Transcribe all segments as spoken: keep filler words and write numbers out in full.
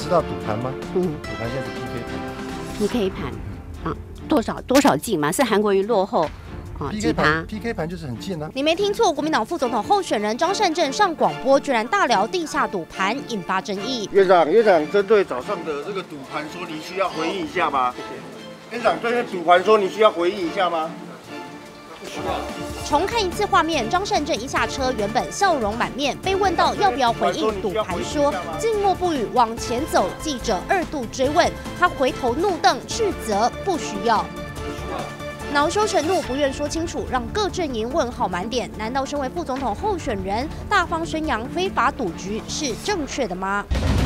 知道赌盘吗？ 嗯， 赌盘现在是 P K 盘啊，多少多少进嘛？是韩国瑜落后啊 P K 盘 ，P K 盘就是很近啊。 你没听错，国民党副总统候选人张善政上广播，居然大聊地下赌盘，引发争议。 院长，院长针对早上的这个赌盘说，你需要回应一下吗？院长对赌盘说，你需要回应一下吗？不需要。 重看一次画面，张善政一下车，原本笑容满面，被问到要不要回应赌盘说，静默不语，往前走。记者二度追问，他回头怒瞪，斥责不需要。恼羞成怒，不愿说清楚，让各阵营问号满点。难道身为副总统候选人，大方宣扬非法赌局是正确的吗？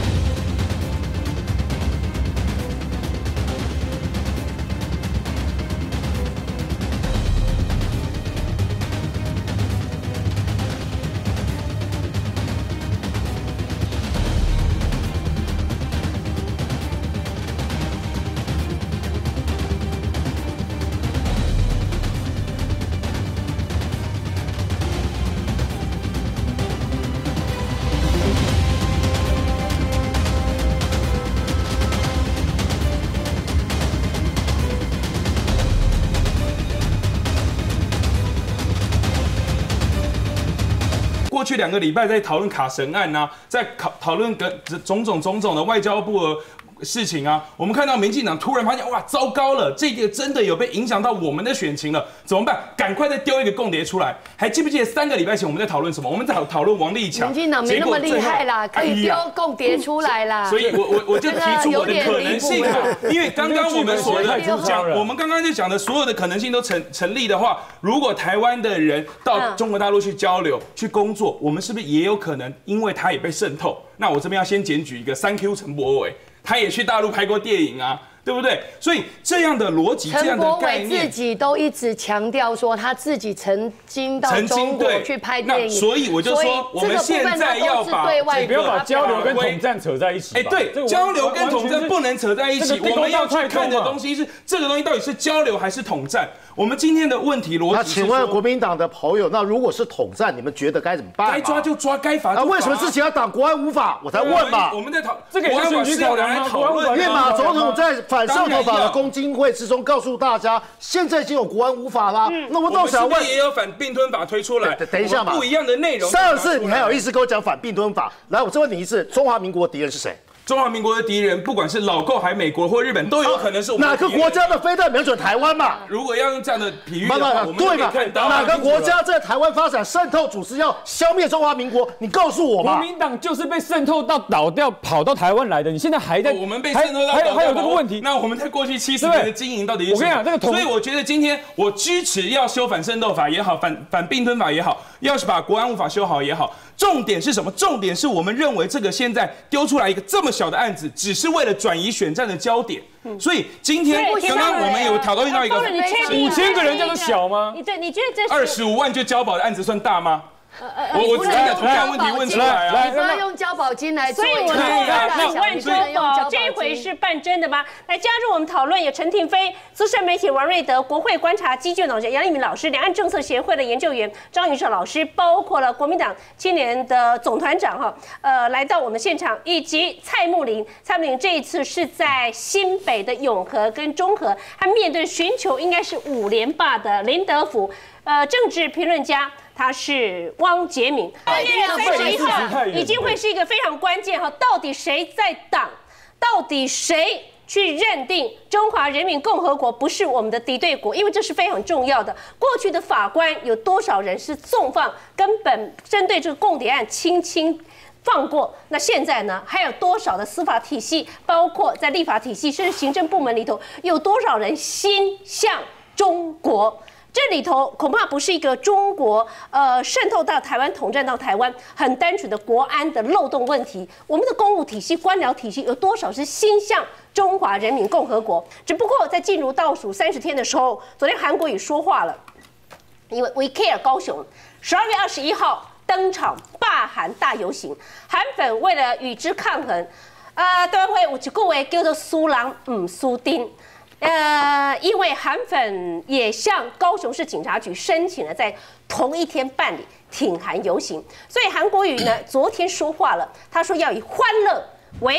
过去两个礼拜在讨论卡神案啊，在讨讨论个种种种种的外交部的事情啊，我们看到民进党突然发现，哇，糟糕了，这个真的有被影响到我们的选情了，怎么办？赶快再丢一个共谍出来。还记不记得三个礼拜前我们在讨论什么？我们在讨论王立强， 民进党没那么厉害啦，可以丢共谍出来啦。 所以我我我就提出我的可能性啊，因为刚刚我们所的讲，我们刚刚就讲的所有的可能性都成成立的话，如果台湾的人到中国大陆去交流、去工作，我们是不是也有可能，因为他也被渗透？那我这边要先检举一个三 Q 陈柏惟。他也去大陆拍过电影啊，对不对？所以这样的逻辑，这样的概念， 陈柏惟自己都一直强调说他自己曾经到中国去拍电影， 所以我就说，我们现在要把你不要把交流跟统战扯在一起。 哎，对，交流跟统战不能扯在一起。我们要去看的东西是这个东西到底是交流还是统战？我们今天的问题逻辑， 那请问国民党的朋友，那如果是统战，你们觉得该怎么办？ 该抓就抓，该罚就罚。 那为什么自己要挡国安无法？我才问嘛。 我们在讨这个也是选举考量啊。 因为马总统在反渗透法的公听会之中告诉大家，现在已经有国安无法啦。那我倒想问， 也有反并吞法推出来。 等一下嘛， 不一样的内容。 上次你还有意思跟我讲反并吞法？来，我再问你一次，中华民国的敌人是谁？ 中华民国的敌人，不管是老共还美国或日本，都有可能是我们哪个国家的飞弹瞄准台湾嘛？ 如果要用这样的比喻的话，我们对嘛？哪个国家在台湾发展渗透组织要消灭中华民国？你告诉我嘛！ 国民党就是被渗透到倒掉，跑到台湾来的。你现在还在， 我们被渗透到， 还有还有这个问题。 那我们在过去七十年的经营到底是什么？ 我跟你讲，这个所以我觉得今天我支持要修反渗透法也好，反反并吞法也好，要是把国安无法修好也好。重点是什么？重点是我们认为这个现在丢出来一个这么小的案子，只是为了转移选战的焦点。所以今天刚刚我们有讨论到一个五千个人叫做小吗？ 你对，你觉得这二十五万就交保的案子算大吗？我我只把同样问题问出来啊！ 你不要用交保金来做， 所以我请问说，哦，这一回是办真的吗？来加入我们讨论有陈廷飞、资深媒体王瑞德、国会观察基金董事杨立明老师、两岸政策协会的研究员张云硕老师，包括了国民党青年的总团长哈，呃，来到我们现场，以及蔡慕林。蔡慕林这一次是在新北的永和跟中和，他面对寻求应该是五连霸的林德福，呃，政治评论家。他是汪洁民，二月三十一号已经会是一个非常关键哈，到底谁在挡？到底谁去认定中华人民共和国不是我们的敌对国？因为这是非常重要的。过去的法官有多少人是纵放，根本针对这个共谍案轻轻放过？那现在呢？还有多少的司法体系，包括在立法体系甚至行政部门里头，有多少人心向中国？这里头恐怕不是一个中国呃渗透到台湾、统战到台湾很单纯的国安的漏洞问题。我们的公务体系、官僚体系有多少是心向中华人民共和国？只不过在进入倒数三十天的时候，昨天韩国瑜说话了，因为 We Care 高雄十二月二十一号登场罢韩大游行，韩粉为了与之抗衡，呃，台湾会有一句话叫做输人唔输阵。呃，因为韩粉也向高雄市警察局申请了在同一天办理挺韩游行，所以韩国瑜呢昨天说话了，他说要以欢乐为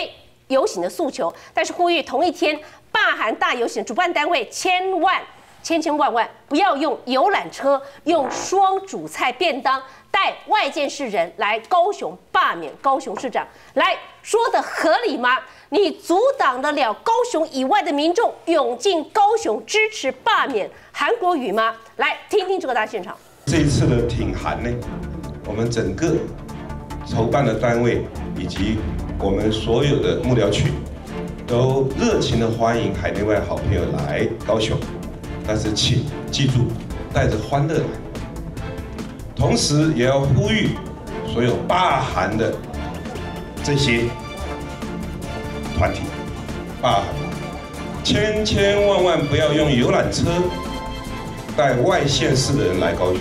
游行的诉求，但是呼吁同一天罢韩大游行主办单位千万千千万万不要用游览车、用双主菜便当带外县市人来高雄罢免高雄市长，来说的合理吗？你阻挡得了高雄以外的民众涌进高雄支持罢免韩国瑜吗？来听听这个大现场。 这一次的挺韩呢，我们整个筹办的单位以及我们所有的幕僚区都热情的欢迎海内外好朋友来高雄，但是请记住，带着欢乐来，同时也要呼吁所有罢韩的这些团体，罢韩，千千万万不要用游览车带外县市的人来高雄，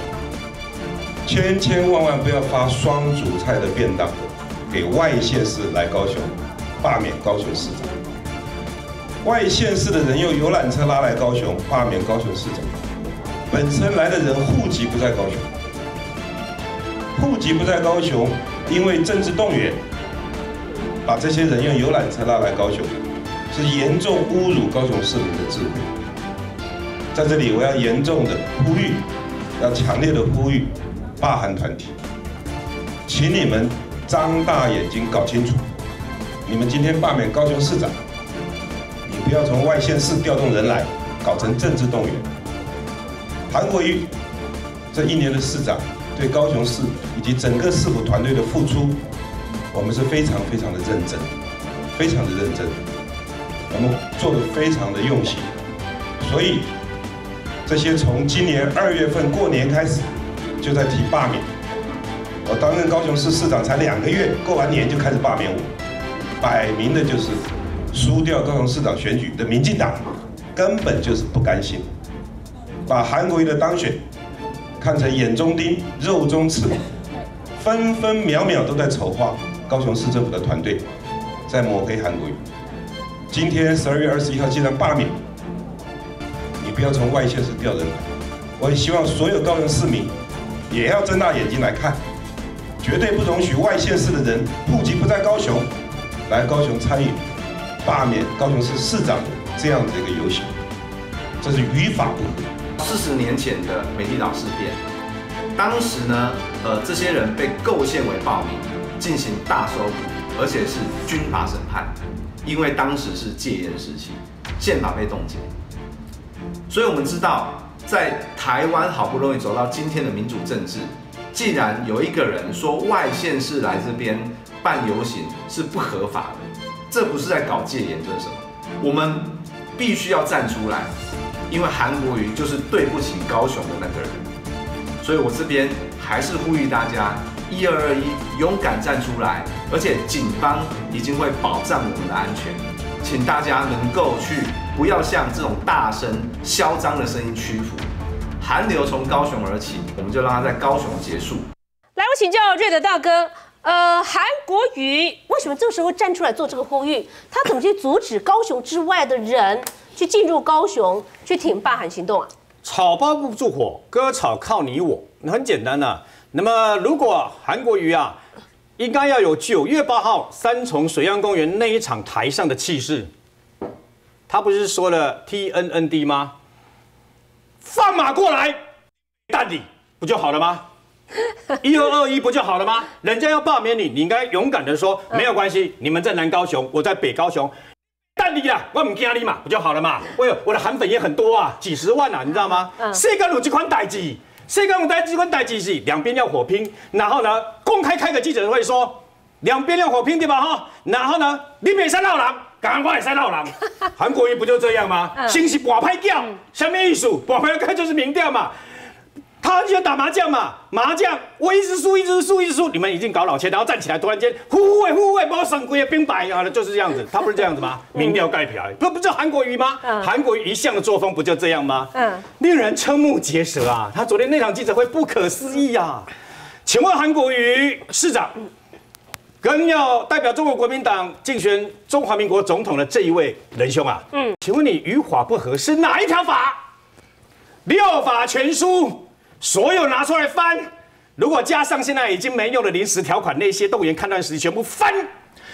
千千万万不要发双主菜的便当给外县市来高雄罢免高雄市长。外县市的人用游览车拉来高雄罢免高雄市长，本身来的人户籍不在高雄，户籍不在高雄，因为政治动员，把这些人用游览车拉来高雄，是严重侮辱高雄市民的智慧。在这里，我要严重的呼吁，要强烈的呼吁罢韩团体，请你们张大眼睛搞清楚，你们今天罢免高雄市长，你不要从外县市调动人来，搞成政治动员。韩国瑜这一年的市长对高雄市以及整个市府团队的付出，我们是非常非常的认真，非常的认真，我们做得非常的用心，所以这些从今年二月份过年开始就在提罢免。我担任高雄市市长才两个月，过完年就开始罢免我，摆明的就是输掉高雄市长选举的民进党根本就是不甘心，把韩国瑜的当选看成眼中钉、肉中刺，分分秒秒都在筹划高雄市政府的团队在抹黑韩国瑜。今天十二月二十一号既然罢免，你不要从外县市调人来，我也希望所有高雄市民也要睁大眼睛来看，绝对不容许外县市的人户籍不在高雄来高雄参与罢免高雄市市长这样的一个游行，这是于法不合。 四十年前的美丽岛事变，当时呢，呃，这些人被构陷为暴民，进行大搜捕，而且是军法审判，因为当时是戒严时期，宪法被冻结。所以我们知道，在台湾好不容易走到今天的民主政治，既然有一个人说外县市来这边办游行是不合法的，这不是在搞戒严，这是什么？我们必须要站出来，因为韩国瑜就是对不起高雄的那个人。所以我这边还是呼吁大家一二二一勇敢站出来，而且警方已经会保障我们的安全，请大家能够去不要向这种大声嚣张的声音屈服。韩流从高雄而起，我们就让它在高雄结束。 来，我请教瑞德大哥，呃，韩国瑜为什么这个时候站出来做这个呼吁？他怎么去阻止高雄之外的人去进入高雄去挺罢韩行动啊？ 草包不住火，割草靠你我，很简单呐、啊。那么如果韩国瑜啊，应该要有九月八号三重水漾公园那一场台上的气势，他不是说了 T N N D 吗？放马过来，蛋你不就好了吗？一二二一不就好了吗？人家要罢免你，你应该勇敢的说没有关系，你们在南高雄，我在北高雄。蛋你啦，我唔惊你嘛，不就好了嘛？我有我的韩粉也很多啊，几十万啊，你知道吗？世界有这款代志，世界有代这款代志是两边要火拼，然后呢，公开开个记者会说两边要火拼对吧？哈，然后呢，你别使闹人，赶快使闹人。韩国瑜不就这样吗？先是拔牌叫，什么意思？拔牌开就是民调嘛。他就打麻将嘛，麻将我一直输，一直输，一直输，你们已经搞老千，然后站起来，突然间呼喂呼喂，把我省规的兵白啊，就是这样子。他不是这样子吗？民调盖票，不不就韩国瑜吗？韩国瑜一向的作风不就这样吗？嗯，令人瞠目结舌啊！他昨天那场记者会不可思议啊！请问韩国瑜市长跟要代表中国国民党竞选中华民国总统的这一位仁兄啊，嗯，请问你与法不合是哪一条法？六法全书。所有拿出来翻，如果加上现在已经没用的临时条款，那些动员戡乱时期全部翻，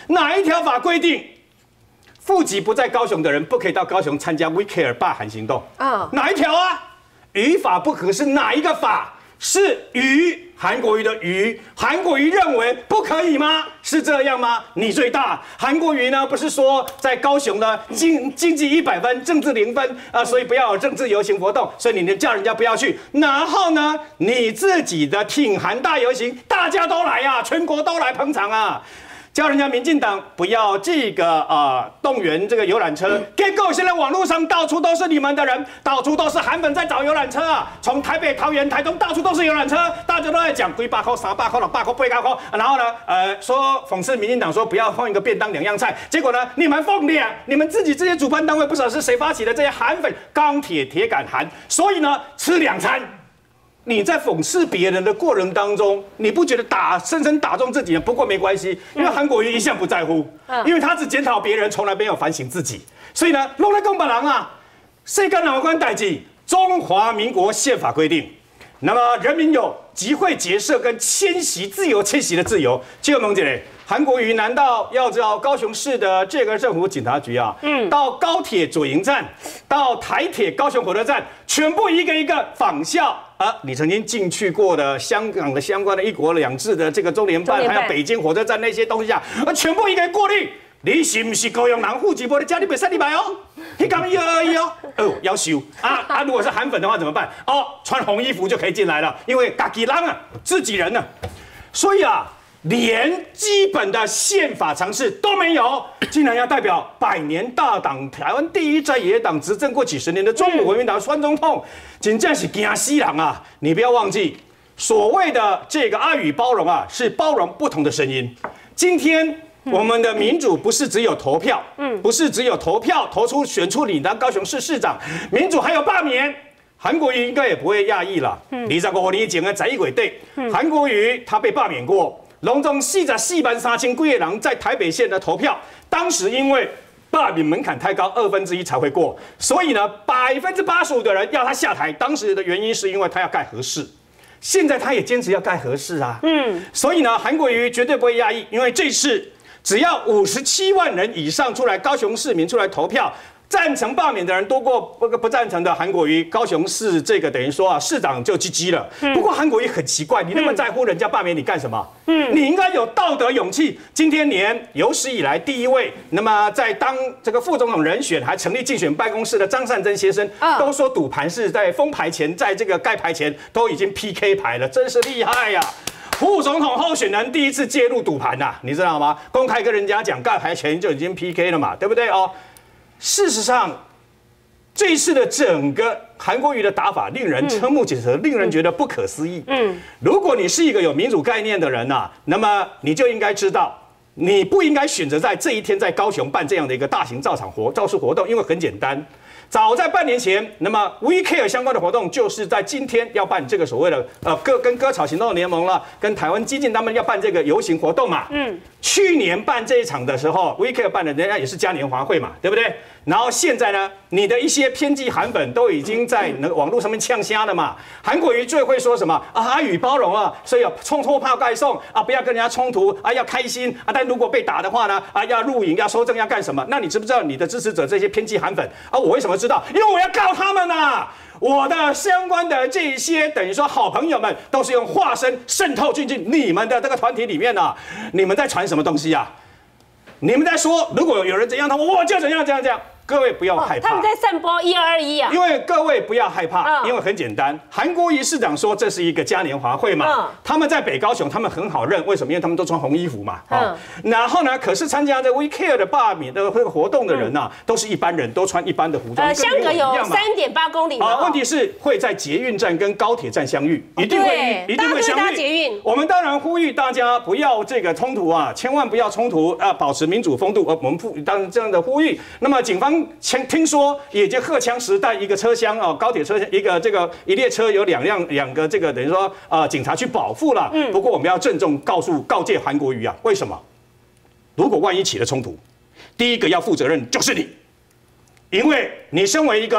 哪一条法规定户籍不在高雄的人不可以到高雄参加 We Care 罢韩行动？啊，哪一条啊？与法不合是哪一个法？是与韩国瑜的瑜，韩国瑜认为不可以吗？是这样吗？你最大，韩国瑜呢不是说在高雄呢经经济一百分，政治零分啊，所以不要有政治游行活动，所以你叫人家不要去。然后呢，你自己的挺韩大游行，大家都来啊，全国都来捧场啊。叫人家民进党不要这个啊、呃、动员这个游览车，结果现在网络上到处都是你们的人，到处都是韩粉在找游览车啊，从台北、桃园、台东到处都是游览车，大家都在讲几百块、三百块、六百块、八百块，然后呢，呃，说讽刺民进党说不要放一个便当两样菜，结果呢，你们放两，你们自己这些主办单位不知道是谁发起的这些韩粉钢铁铁杆韩，所以呢，吃两餐。你在讽刺别人的过程当中，你不觉得打深深打中自己人？不过没关系，因为韩国瑜一向不在乎，因为他只检讨别人，从来没有反省自己。所以呢，弄来讲别人啊，谁干哪关代志？中华民国宪法规定，那么人民有集会结社跟迁徙自由迁徙的自由。就萌姐嘞，韩国瑜难道要叫高雄市的这个政府警察局啊，嗯，到高铁左营站，到台铁高雄火车站，全部一个一个仿效？啊，你曾经进去过的香港的相关的一国两制的这个中联办，还有北京火车站那些东西啊，啊，全部一个过滤。你是不是高雄人户籍？无你家你别使你买哦，你讲一而已哦，哦，要求啊啊！如果是韩粉的话怎么办？哦，穿红衣服就可以进来了，因为自己人啊，自己人呢、啊，所以啊。连基本的宪法常识都没有，竟然要代表百年大党、台湾第一在野党执政过几十年的中国国民党孙总统，真正是惊死人啊！你不要忘记，所谓的这个爱与包容啊，是包容不同的声音。今天我们的民主不是只有投票，嗯，不是只有投票投出选出你当高雄市市长，民主还有罢免。韩国瑜应该也不会讶异了。二十五年前的十一月底，韩国瑜他被罢免过。隆重四十四万三千几个人在台北县的投票，当时因为罢免门槛太高，二分之一才会过，所以呢，百分之八十五的人要他下台。当时的原因是因为他要盖核四，现在他也坚持要盖核四啊。嗯，所以呢，韩国瑜绝对不会讶异，因为这次只要五十七万人以上出来，高雄市民出来投票。赞成罢免的人多过不不赞成的韩国瑜，高雄市这个等于说啊，市长就 G G 了。不过韩国瑜很奇怪，你那么在乎人家罢免你干什么？嗯，你应该有道德勇气。今天连有史以来第一位，那么在当这个副总统人选还成立竞选办公室的张善珍先生，都说赌盘是在封牌前，在这个盖牌前都已经 P K 牌了，真是厉害呀！副总统候选人第一次介入赌盘呐，你知道吗？公开跟人家讲盖牌前就已经 P K 了嘛，对不对哦？事实上，这一次的整个韩国瑜的打法令人瞠目结舌，令人觉得不可思议。嗯，如果你是一个有民主概念的人呐、啊，那么你就应该知道，你不应该选择在这一天在高雄办这样的一个大型造场活造势活动，因为很简单。早在半年前，那么 We Care 相关的活动就是在今天要办这个所谓的呃歌跟割草行动联盟了，跟台湾基进他们要办这个游行活动嘛。嗯，去年办这一场的时候 ，We Care 办的人家也是嘉年华会嘛，对不对？然后现在呢，你的一些偏激韩粉都已经在那个网络上面呛瞎了嘛。韩国瑜最会说什么啊？爱与包容啊，所以要冲脱怕盖送啊，不要跟人家冲突啊，要开心啊。但如果被打的话呢，啊，要录影要收证要干什么？那你知不知道你的支持者这些偏激韩粉啊？我为什么知道？因为我要告他们啊！我的相关的这些等于说好朋友们都是用化身渗透进进你们的这个团体里面啊。你们在传什么东西啊？你们在说，如果有人怎样，他我就怎样怎样怎样。各位不要害怕， 他们在散播一二二一啊。 因为各位不要害怕，因为很简单，韩国瑜市长说这是一个嘉年华会嘛，他们在北高雄，他们很好认，为什么？因为他们都穿红衣服嘛。嗯。然后呢，可是参加这 We Care 的罢免的这个活动的人呐，都是一般人，都穿一般的服装。呃， 相隔有三点八公里。 啊，问题是会在捷运站跟高铁站相遇，一定会一定会相遇。 捷运。 我们当然呼吁大家不要这个冲突啊，千万不要冲突啊，保持民主风度。呃，我们呼当然这样的呼吁。那么警方前听说。说也就荷枪实弹，一个车厢哦，高铁车厢一个这个一列车有两辆两个这个等于说呃警察去保护了。嗯，不过我们要郑重告诉告诫韩国瑜啊，为什么？如果万一起了冲突，第一个要负责任就是你，因为你身为一个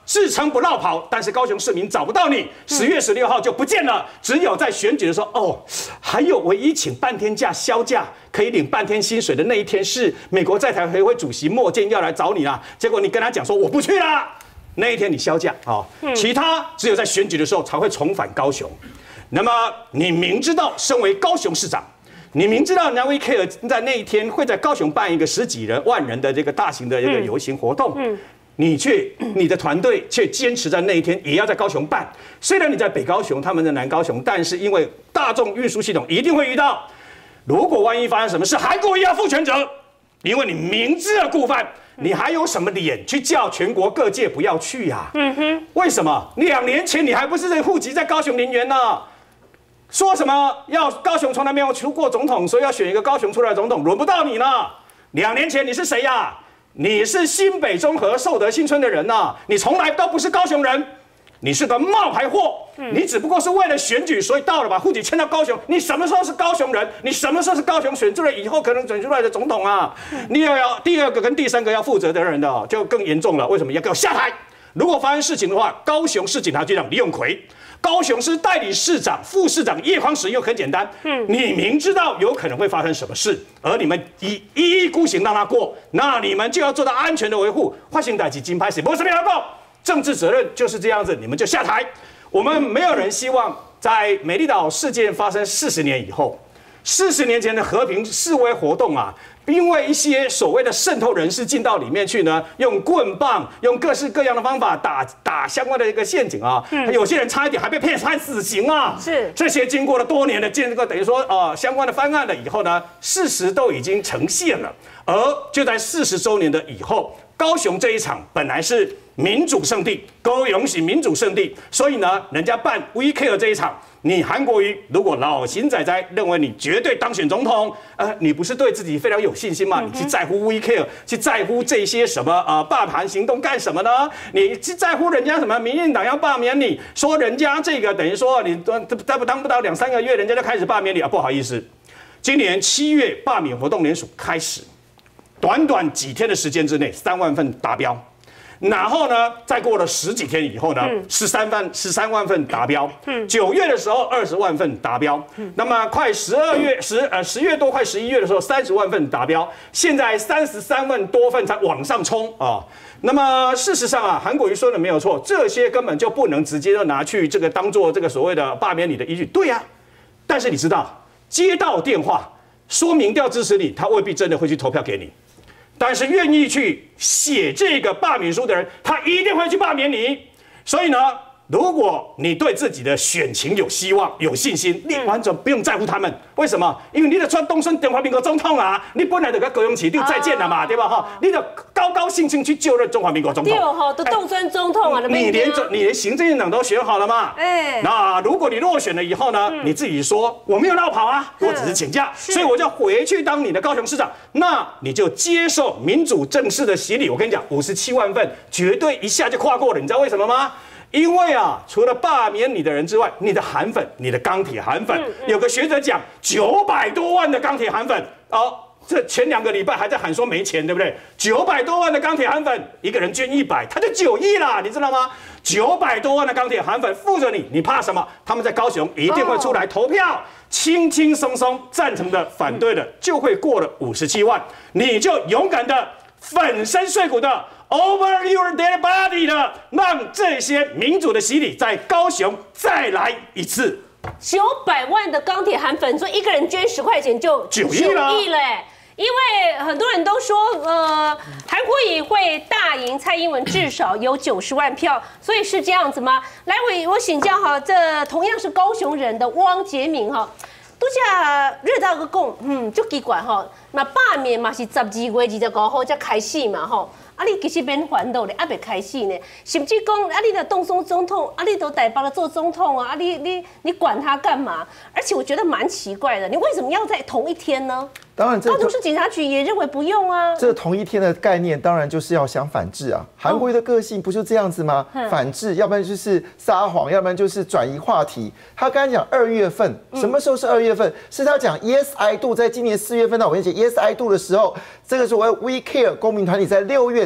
自称不落跑，但是高雄市民找不到你，十月十六号就不见了。只有在选举的时候，哦，还有唯一请半天假销假可以领半天薪水的那一天，是美国在台协会主席莫健要来找你啦。结果你跟他讲说我不去啦，那一天你销假啊，其他只有在选举的时候才会重返高雄。那么你明知道身为高雄市长，你明知道人家 V K 在那一天会在高雄办一个十几人万人的这个大型的这个游行活动，嗯，你却你的团队却坚持在那一天也要在高雄办。虽然你在北高雄，他们在南高雄，但是因为大众运输系统一定会遇到，如果万一发生什么事，韩国瑜要负全责，因为你明知了故犯，你还有什么脸去叫全国各界不要去呀？嗯哼，为什么？两年前你还不是户籍在高雄林园呢？说什么要高雄从来没有出过总统，所以要选一个高雄出来的总统，轮不到你呢。两年前你是谁呀？你是新北中和寿德新村的人呐，你从来都不是高雄人，你是个冒牌货。你只不过是为了选举，所以到了把户籍迁到高雄。你什么时候是高雄人？你什么时候是高雄选出来以后可能选出来的总统啊？你要要第二个跟第三个要负责的人的就更严重了。为什么要给我下台？如果发生事情的话，高雄市警察局长李永奎。高雄市代理市长、副市长叶匡时又很简单，嗯，你明知道有可能会发生什么事，而你们一一意孤行让他过，那你们就要做到安全的维护。发生代志金牌是不是没有够？政治责任就是这样子，你们就下台。我们没有人希望在美丽岛事件发生四十年以后，四十年前的和平示威活动啊。因为一些所谓的渗透人士进到里面去呢，用棍棒、用各式各样的方法打打相关的一个陷阱啊，嗯、有些人差一点还被判判死刑啊。是这些经过了多年的这个等于说呃相关的翻案了以后呢，事实都已经呈现了，而就在四十周年的以后，高雄这一场本来是民主圣地，高雄是民主圣地，所以呢，人家办 V K 这一场。你韩国瑜如果老邢仔仔认为你绝对当选总统，呃，你不是对自己非常有信心吗？你去在乎 V K， 去在乎这些什么呃罢韩行动干什么呢？你去在乎人家什么？民进党要罢免你，说人家这个等于说你当不当不到两三个月，人家就开始罢免你啊！不好意思，今年七月罢免活动联署开始，短短几天的时间之内，三万份达标。然后呢，再过了十几天以后呢，十三万十三万份达标。九月的时候，二十万份达标。那么快十二月十呃十月多快十一月的时候，三十万份达标。现在三十三万多份才往上冲啊。那么事实上啊，韩国瑜说的没有错，这些根本就不能直接就拿去这个当做这个所谓的罢免你的依据。对呀、啊，但是你知道，接到电话说民调支持你，他未必真的会去投票给你。但是愿意去写这个罢免书的人，他一定会去罢免你。所以呢，如果你对自己的选情有希望、有信心，你完全不用在乎他们。为什么？因为你的川东升中华民国总统啊，你本来就跟高雄市就再见了嘛，对吧？哈，你就高高兴兴去就任中华民国总统。对哈，都动身总统啊，你连你连行政院长都选好了嘛？哎，那如果你落选了以后呢，你自己说我没有绕跑啊，我只是请假，所以我就回去当你的高雄市长，那你就接受民主正式的洗礼。我跟你讲，五十七万份绝对一下就跨过了，你知道为什么吗？因为啊，除了罢免你的人之外，你的韩粉，你的钢铁韩粉，嗯嗯、有个学者讲九百多万的钢铁韩粉，哦，这前两个礼拜还在喊说没钱，对不对？九百多万的钢铁韩粉，一个人捐一百，他就九亿啦，你知道吗？九百多万的钢铁韩粉护着你，你怕什么？他们在高雄一定会出来投票，哦、轻轻松松赞成的、反对的就会过了五十七万，你就勇敢的粉身碎骨的。Over your dead body 的，让这些民主的洗礼在高雄再来一次。 九百万的钢铁韩粉，所以一个人捐十块钱就九亿了， 九亿了。因为很多人都说，呃，韩国瑜会大赢蔡英文，至少有九十万票，所以是这样子吗？来，我我请教哈，这同样是高雄人的汪杰明哈。都假热到个讲，嗯，就奇怪哈。那罢免嘛是十二月二十五号才开始嘛吼。啊，你其实免烦恼咧，还没开始呢。甚至讲，啊，你的动松总统，啊，你都台北了做总统啊，啊，你你你管他干嘛？而且我觉得蛮奇怪的，你为什么要在同一天呢？ 当然， 高雄市警察局也认为不用啊。 这同一天的概念，当然就是要想反制啊。韩国瑜的个性不就这样子吗？嗯、反制，要不然就是撒谎，要不然就是转移话题。他刚才讲二月份，什么时候是二月份？嗯、是他讲 Yes I Do， 在今年四月份到五月节 Yes I Do 的时候，这个所谓 We Care 公民团体在六月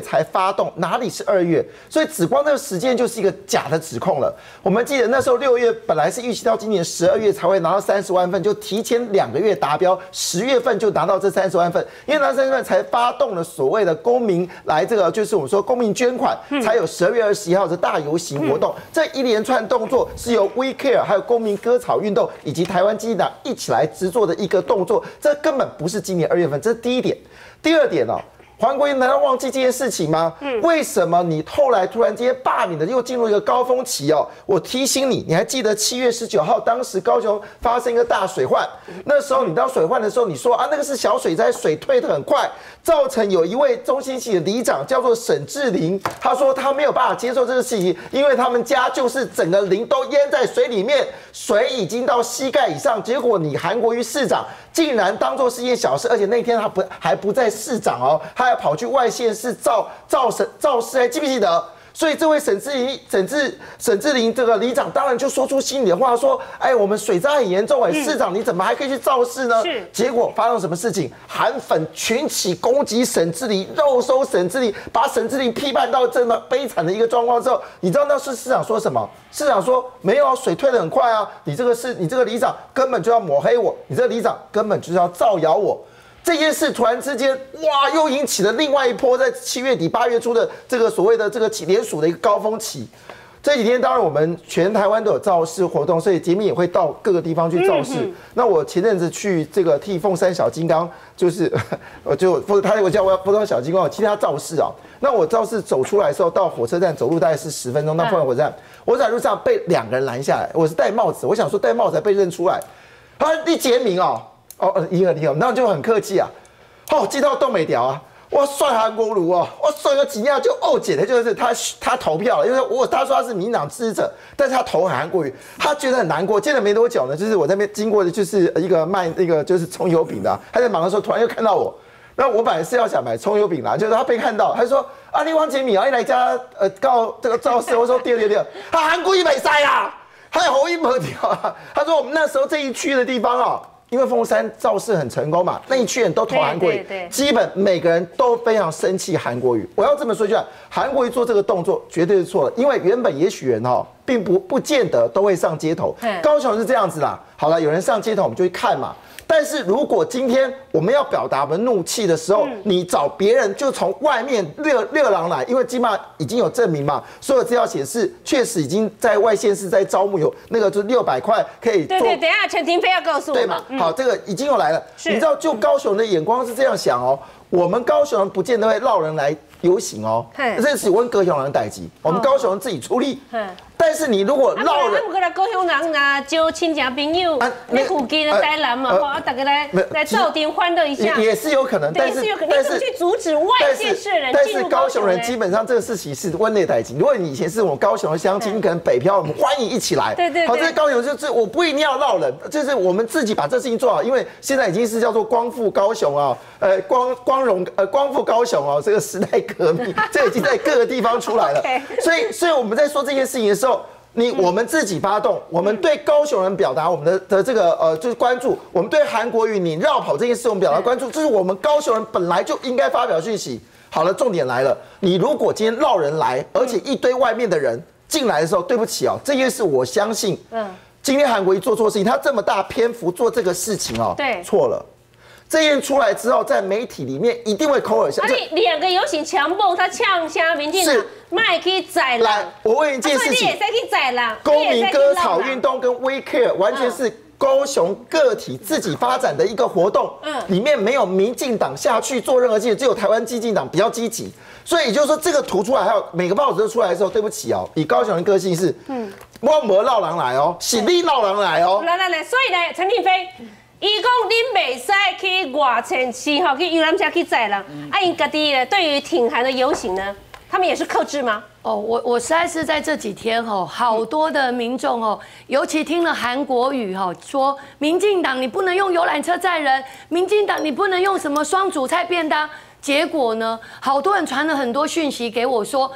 才发动，哪里是二月？所以只光这个时间就是一个假的指控了。我们记得那时候六月本来是预期到今年十二月才会拿到三十万份，就提前两个月达标，十月份就拿到这三十万份，因为拿三十万才发动了所谓的公民来这个就是我们说公民捐款，才有十二月二十一号的大游行活动。这一连串动作是由 We Care 还有公民割草运动以及台湾基进党一起来制作的一个动作，这根本不是今年二月份，这是第一点。第二点哦。黄国英难道忘记这件事情吗？嗯，为什么你后来突然间罢免的又进入一个高峰期哦？我提醒你，你还记得七月十九号当时高雄发生一个大水患，那时候你当水患的时候，你说啊那个是小水灾，水退得很快，造成有一位中心系的里长叫做沈志玲，他说他没有办法接受这个事情，因为他们家就是整个林都淹在水里面，水已经到膝盖以上，结果你韩国瑜市长竟然当作是一件小事，而且那天他不还不在市长哦，他还跑去外县市造造神造势，还记不记得？所以这位沈志玲、沈志沈志玲这个里长当然就说出心里的话，说：“哎，我们水灾很严重，哎，市长你怎么还可以去造势呢？”是。结果发生什么事情？韩粉群起攻击沈志玲，肉搜沈志玲，把沈志玲批判到这么悲惨的一个状况之后，你知道那是市长说什么？市长说：“没有啊，水退得很快啊，你这个是你这个里长根本就要抹黑我，你这个里长根本就是要造谣我。”这件事突然之间，哇，又引起了另外一波在七月底八月初的这个所谓的这个联署的一个高峰期。这几天当然我们全台湾都有造势活动，所以杰明也会到各个地方去造势。嗯、那我前阵子去这个替凤山小金刚，就是我就他我叫我凤山小金刚，我替他造势啊。那我造势走出来的时候，到火车站走路大概是十分钟到凤山火车站，我在路上被两个人拦下来，我是戴帽子，我想说戴帽子才被认出来，他说你杰明哦。哦，一个一个，那就很客气啊。哦，接到东北调啊，我帅韩国瑜哦，我帅个几样就哦姐的，就是他他投票了，因为我他说他是民进党支持者，但是他投韩国瑜，他觉得很难过。接着没多久呢，就是我在那边经过的就是一个卖那个就是葱油饼的、啊，他在忙的时候突然又看到我，然后我本来是要想买葱油饼啦，就是他被看到，他说啊你王杰敏啊，你来家呃告这个肇事，我说对对对，他韩国瑜没塞啦，还有侯一没调啊，他说我们那时候这一区的地方啊。因为凤山造势很成功嘛，那一区人都投韩国瑜，基本每个人都非常生气韩国瑜。我要这么说一句话，韩国瑜做这个动作绝对是错的，因为原本也许人哈，并不不见得都会上街头。高雄是这样子啦，好了，有人上街头我们就去看嘛。但是如果今天我们要表达我们怒气的时候，嗯、你找别人就从外面六六郎来，因为基本上已经有证明嘛，所有资料显示确实已经在外县市在招募有那个就是六百块可以做。对对，等一下陈亭妃要告诉我。 对嘛？嗯、好，这个已经有来了。你知道，就高雄的眼光是这样想哦，我们高雄人不见得会绕人来游行哦，这是温高雄人代志，我们高雄人自己出力。但是你如果绕人， 啊，过来高雄人啊，招亲戚朋友，那附近的台南嘛，啊，大家来来造庭欢乐一下， 也是有可能，但是但是去阻止外县市人但是高雄人基本上这个事情是温内代志。如果你以前是我们高雄的乡亲，可能北漂，我们欢迎一起来。 对对。 好，这高雄就是我不一定要绕人，就是我们自己把这事情做好，因为现在已经是叫做光复高雄啊，呃，光光荣呃光复高雄哦，这个时代革命，这已经在各个地方出来了。所以，所以我们在说这件事情的时候。你我们自己发动，我们对高雄人表达我们的的这个呃就是关注，我们对韩国瑜你绕跑这件事我们表达关注，这是我们高雄人本来就应该发表讯息。好了，重点来了，你如果今天绕人来，而且一堆外面的人进来的时候，对不起哦，这件事我相信，嗯，今天韩国瑜做错事情，他这么大篇幅做这个事情哦，对，错了。这件出来之后，在媒体里面一定会口耳相传。 你两个游行强暴，他呛虾民进党，卖去宰人。 来，我问一件事情， 你也在去宰人。 公民割草运动跟 We Care 完全是高雄个体自己发展的一个活动，嗯，里面没有民进党下去做任何事情，只有台湾基进党比较积极。所以也就是说，这个图出来，还有每个报纸都出来的时候，对不起哦，以高雄人个性是，嗯，我没绕人来哦，是你绕人来哦。 来来来，所以呢，陈亭妃。伊讲恁袂使去外县市吼，去游览车去载人。啊，因家己呢，对于挺韩的游行呢，他们也是克制吗？ 哦，我我实在是在这几天吼，好多的民众哦，尤其听了韩国瑜吼说，民进党你不能用游览车载人，民进党你不能用什么双主菜便当。结果呢，好多人传了很多讯息给我说。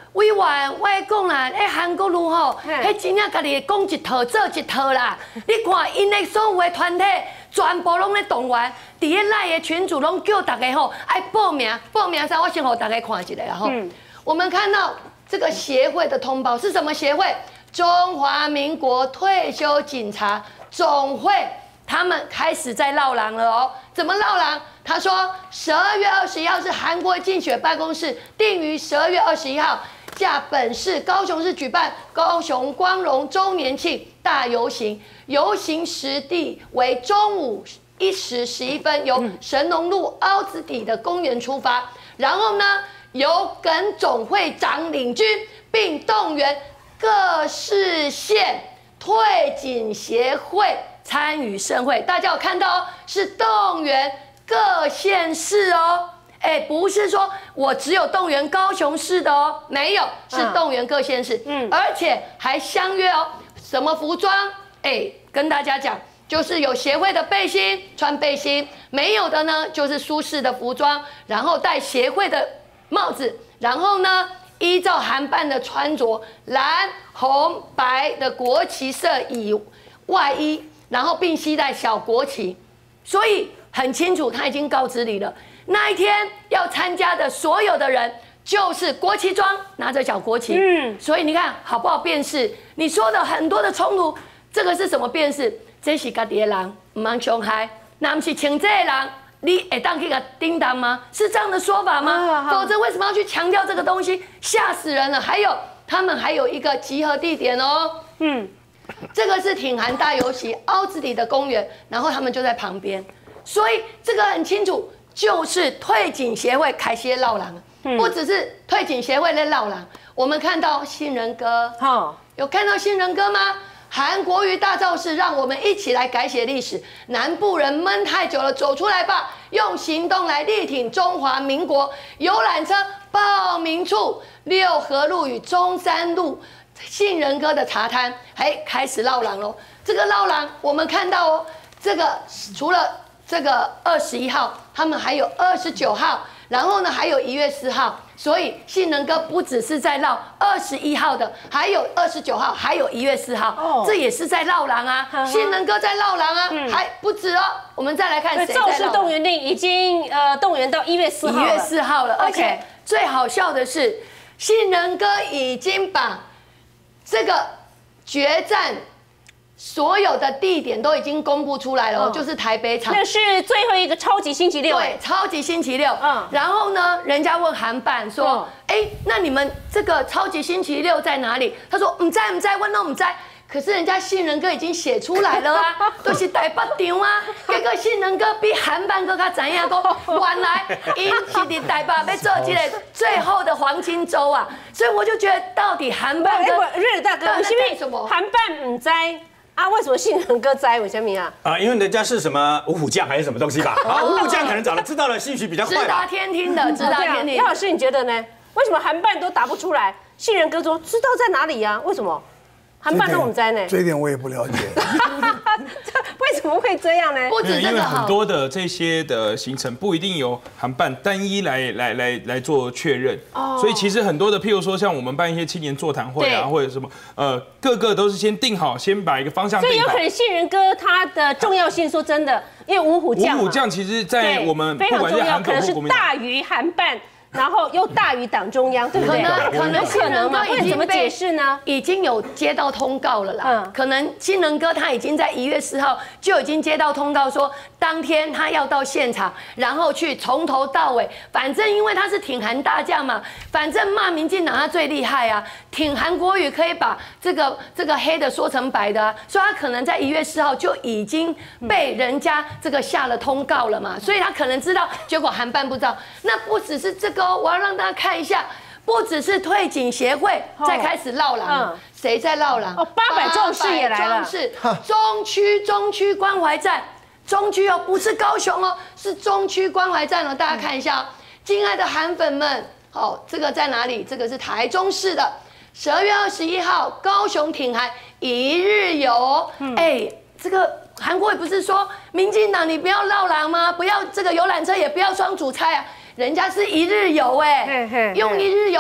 委员，我讲啦，诶，韩国瑜吼，迄真正家己讲一套做一套啦。你看因的所有的团体，全部拢咧动员，伫咧赖的群组拢叫大家吼爱报名，报名啥？我先互大家看一下啦吼。嗯、我们看到这个协会的通报是什么协会？中华民国退休警察总会。 他们开始在绕狼了哦，怎么绕狼？他说十二月二十一号是韩国竞选办公室定于十二月二十一号，驾本市高雄市举办高雄光荣周年庆大游行，游行时地为中午一时十一分，由神农路凹子底的公园出发，然后呢，由耿总会长领军，并动员各市县退警协会。 参与盛会，大家有看到哦，是动员各县市哦，哎，不是说我只有动员高雄市的哦，没有，是动员各县市，嗯，而且还相约哦，什么服装？哎，跟大家讲，就是有协会的背心，穿背心；没有的呢，就是舒适的服装，然后戴协会的帽子，然后呢，依照韩办的穿着，蓝、红、白的国旗色以外衣。 然后并携带小国旗，所以很清楚，他已经告知你了。那一天要参加的所有的人，就是国旗装，拿着小国旗。嗯，所以你看好不好辨识？你说的很多的冲突，这个是什么辨识？这是家己的人，唔通伤害，那不是请这个人，你会当去给叮当吗？是这样的说法吗？否则为什么要去强调这个东西？吓死人了！还有，他们还有一个集合地点哦。嗯。 这个是挺韩大游行凹子底的公园，然后他们就在旁边，所以这个很清楚，就是退警协会开些绕狼，嗯、不只是退警协会在绕狼。我们看到杏仁哥，哦、有看到杏仁哥吗？韩国瑜大造势，让我们一起来改写历史。南部人闷太久了，走出来吧，用行动来力挺中华民国。游览车报名处六合路与中山路。 杏仁哥的茶摊，哎，开始绕狼喽。这个绕狼，我们看到哦，这个除了这个二十一号，他们还有二十九号，然后呢还有一月四号。所以杏仁哥不只是在绕二十一号的，还有二十九号，还有一月四号，哦、这也是在绕狼啊。杏仁哥在绕狼啊，嗯、还不止哦。我们再来看谁在绕狼。造势动员令已经呃动员到一月四号， 一月四号了，而且最好笑的是，杏仁哥已经把。 这个决战所有的地点都已经公布出来了，哦、就是台北场。 那是最后一个超级星期六。 对，超级星期六。嗯。然后呢，人家问韩办说：“哎、嗯，那你们这个超级星期六在哪里？”他说：“唔知唔知，我都唔知。”可是人家杏仁哥已经写出来了啊，都是台北场啊。结果杏仁哥比韩办哥较知影讲，原来因是伫台北要做这个最后的黄金周啊，所以我就觉得到底韩办哥， 日大哥，是为什么韩办唔知啊？为什么杏仁哥知？为什么啊？ 啊，因为人家是什么五虎将还是什么东西吧？啊，五虎将可能早了知道了，兴许比较快吧。 直达天听的，直达天听。 姚老师，你觉得呢？为什么韩办都答不出来？杏仁哥说知道在哪里呀？为什么？ 韩办都唔知呢， 这一点我也不了解。 为什么会这样呢？ 不止因为很多的这些的行程不一定由韩办单一来来来来做确认，哦、所以其实很多的，譬如说像我们办一些青年座谈会啊，或者什么，呃，各个都是先定好，先把一个方向定好。 所以有可能杏仁哥他的重要性，说真的，因为五虎将， 五虎将其实在我们不管是韩可能是大于韩办。 然后又大于党中央，对不对？ 可能可能杏仁哥已经怎么解释呢？ 已经有接到通告了啦。嗯，可能杏仁哥他已经在一月四号就已经接到通告，说当天他要到现场，然后去从头到尾，反正因为他是挺韩大将嘛，反正骂民进党他最厉害啊，挺韩国瑜可以把这个这个黑的说成白的啊，所以他可能在一月四号就已经被人家这个下了通告了嘛，所以他可能知道，结果韩办不知道。那不只是这个。 我要让大家看一下，不只是退警协会在开始绕狼，谁在绕狼？ 哦，八百壮士也来了， 是中区中区关怀站，中区哦，不是高雄哦，是中区关怀站哦，大家看一下，亲爱的韩粉们，哦，这个在哪里？这个是台中市的，十二月二十一号，高雄挺韩一日游，哎，这个韩国瑜不是说民进党你不要绕狼吗？不要这个游览车，也不要双主菜啊。 人家是一日游哎，用一日游哎，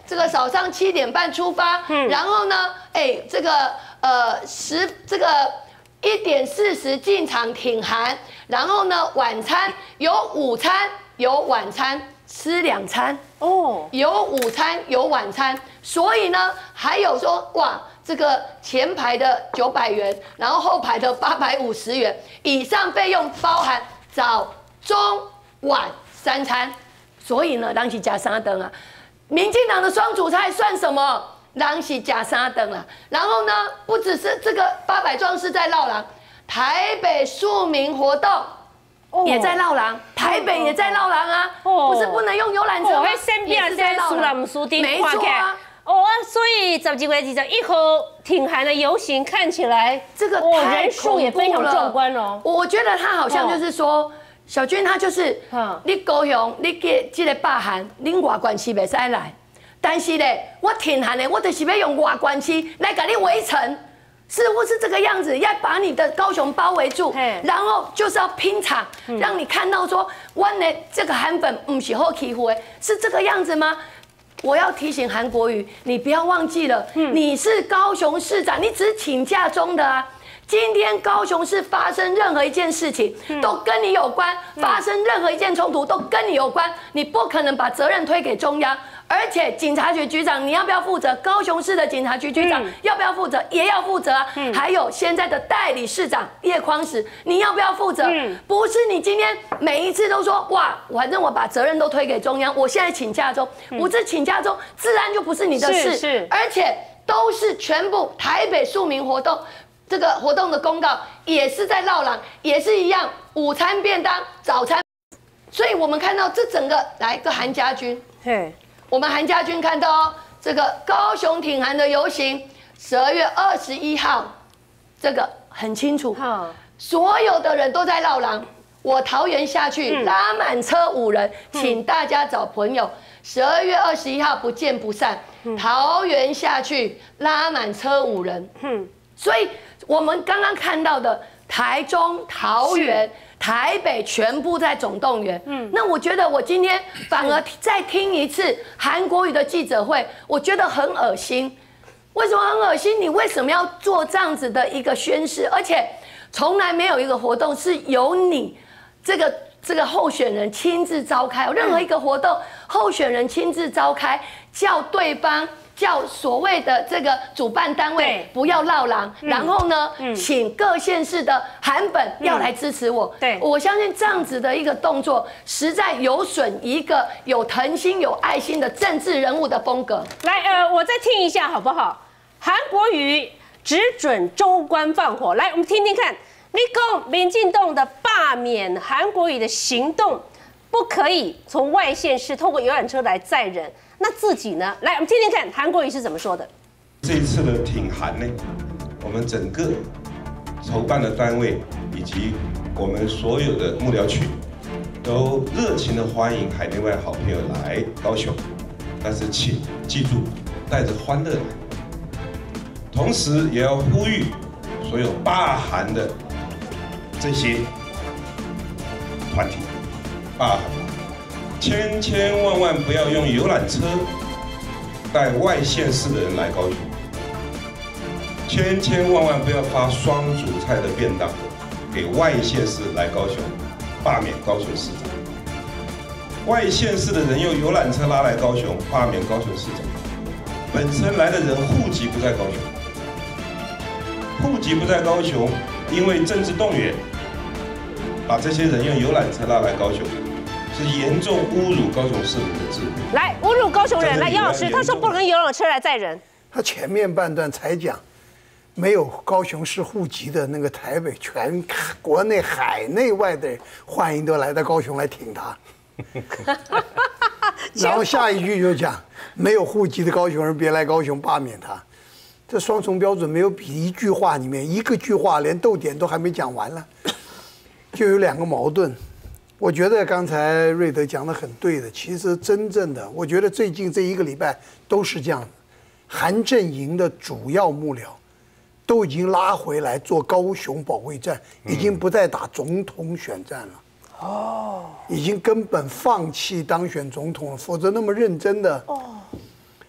这个早上七点半出发，嗯，然后呢，哎，这个呃十这个一点四十进场挺韩，然后呢晚餐有午餐有晚餐，吃两餐哦，有午餐有晚餐，所以呢还有说哇。这个前排的九百元，然后后排的八百五十元，以上费用包含早、中、晚三餐，所以呢，人是吃三顿啊。民进党的双主菜算什么？人是吃三顿啊。然后呢，不只是这个八百壮士在绕廊，台北庶民活动也在绕廊，台北也在绕廊啊，不是不能用游览车吗？也是在绕廊，没错啊。 哦，所以十几月二十一号挺韩的游行看起来， 这个人数也非常壮观哦。 我觉得他好像就是说，小军他就是，你高雄你给这个罢韩，恁外关系袂使来，但是咧，我挺韩的，我就是要用外关系来给你围城，似乎是这个样子，要把你的高雄包围住，然后就是要拼场，让你看到说，我的这个韩粉不是好欺负的，是这个样子吗？我要提醒韩国瑜，你不要忘记了，你是高雄市长，你只是请假中的啊。今天高雄市发生任何一件事情，都跟你有关；发生任何一件冲突，都跟你有关。你不可能把责任推给中央。而且警察局局长你要不要负责？高雄市的警察局局长要不要负责？也要负责啊。还有现在的代理市长叶匡时，你要不要负责？不是你今天每一次都说哇，反正我把责任都推给中央，我现在请假中，不是请假中，自然就不是你的事。是，而且都是全部台北庶民活动。这个活动的公告也是在绕廊，也是一样，午餐便当、早餐，所以我们看到这整个来个韩家军，嘿，我们韩家军看到哦，这个高雄挺韩的游行，十二月二十一号，这个很清楚，所有的人都在绕廊，我桃园下去拉满车五人，请大家找朋友，十二月二十一号不见不散，桃园下去拉满车五人，所以。我们刚刚看到的台中、桃园、台北全部在总动员。嗯，那我觉得我今天反而再听一次韩国瑜的记者会，我觉得很恶心。为什么很恶心？你为什么要做这样子的一个宣示？而且从来没有一个活动是由你这个这个候选人亲自召开，任何一个活动候选人亲自召开，叫对方。叫所谓的这个主办单位不要绕廊，然后呢，请各县市的韩粉要来支持我。对，我相信这样子的一个动作，实在有损一个有藤心、有爱心的政治人物的风格。 来，呃，我再听一下好不好？韩国瑜只准州官放火。来，我们听听看，你讲民进党的罢免韩国瑜的行动，不可以从外县市透过游览车来载人。那自己呢？来，我们听听看韩国瑜是怎么说的。 这一次的挺韩呢，我们整个筹办的单位以及我们所有的幕僚群，都热情的欢迎海内外好朋友来高雄。但是请记住，带着欢乐来。同时也要呼吁所有罢韩的这些团体，罢韩。千千万万不要用游览车带外县市的人来高雄，千千万万不要发双主菜的便当给外县市来高雄，罢免高雄市长。外县市的人用游览车拉来高雄，罢免高雄市长。本身来的人户籍不在高雄，户籍不在高雄，因为政治动员，把这些人用游览车拉来高雄。是严重侮辱高雄市民的智慧。来， 侮辱高雄人。来，姚老师，他说不能游览车来载人。 他前面半段才讲，没有高雄市户籍的那个台北，全国内海内外的欢迎都来到高雄来挺他。然后下一句就讲，没有户籍的高雄人别来高雄罢免他。这双重标准没有比一句话里面一个句话连逗点都还没讲完了，就有两个矛盾。我觉得刚才瑞德讲的很对的，其实真正的，我觉得最近这一个礼拜都是这样的，韩阵营的主要幕僚都已经拉回来做高雄保卫战，已经不再打总统选战了。哦，已经根本放弃当选总统了，否则那么认真的。哦，